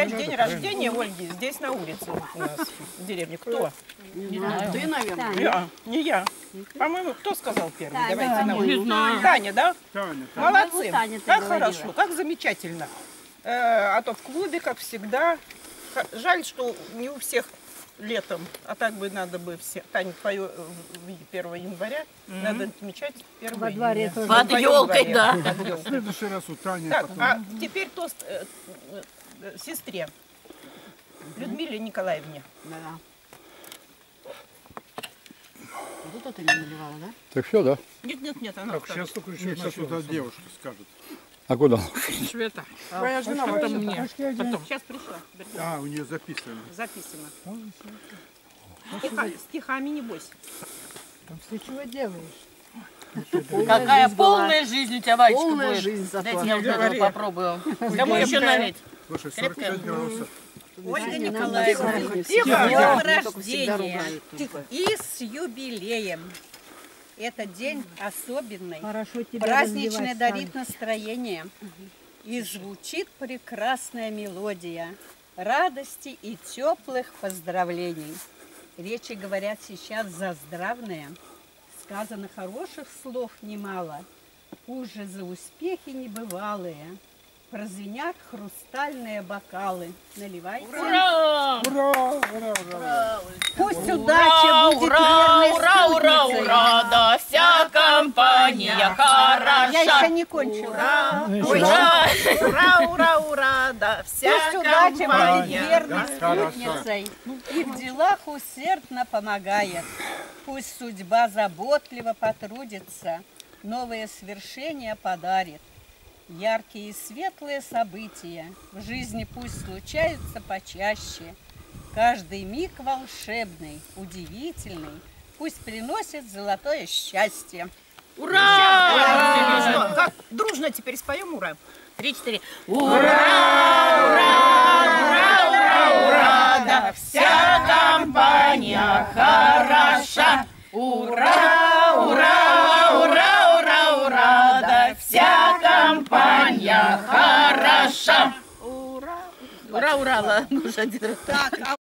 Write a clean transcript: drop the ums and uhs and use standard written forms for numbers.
день рождения Ольги здесь на улице у нас в деревне. Кто? Не знаю. Ты, наверное. Я. Не я. По-моему, кто сказал первый? Таня. Давайте на улицу. Не знаю. Таня, да? Таня. Молодцы. Таня, ты Как говорила. хорошо, как замечательно. А то в клубе, как всегда. Жаль, что не у всех летом, а так бы надо бы все. Таня, твое 1 января надо отмечать 1 Во дворе июня. тоже. Во Под елкой, дворе, да. под В елкой. следующий раз у Тани Так, потом. а теперь тост сестре Людмиле Николаевне. Да. Вот это ты не наливала, да? Так все, да? Нет, она Так, сейчас только еще сейчас туда девушка скажет. А куда? Света. Твоя жена Потом вообще-то. мне. Потом. Сейчас пришла. А, у нее записано. Записано. Стихами не бойся. Ты чего делаешь? Какая полная жизнь у тебя, Валечка, Полная будет. жизнь зато. Дайте я вот этого Говори. попробую. Кому еще налить? Слушай, 45 градусов. Ольга Нам Николаевна, надо с Тихо. днем Только всегда рождения ругают. Тихо. и с юбилеем. Этот день особенный, Хорошо тебя праздничный, развивать дарит настроение. И звучит прекрасная мелодия радости и теплых поздравлений. Речи говорят сейчас заздравные, сказано хороших слов немало, уже за успехи небывалые. Прозвенят хрустальные бокалы. Наливай. Ура! Ура, ура, ура. Пусть удача будет верной спутницей. да вся компания хороша. Я еще не кончила. Ура, да, вся Пусть удача будет компания. верной Хорошо. спутницей и в делах усердно помогает. Пусть судьба заботливо потрудится, новые свершения подарит. Яркие и светлые события в жизни пусть случаются почаще. Каждый миг волшебный, удивительный, пусть приносит золотое счастье. Ура! Как дружно теперь споем ура. 3-4. Ура, да вся компания хороша. Ура, да вся компания хороша. Ура, ладно, уже один раз. Так,